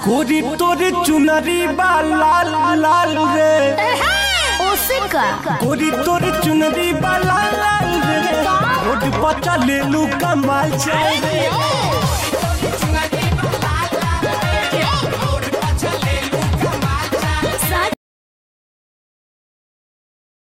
गोरी तोरे चुनरी बा लाल लाल रे ओसिका गोरी तोरे चुनरी बा लाल लाल रे रोड पर चले लू कमाल चल रे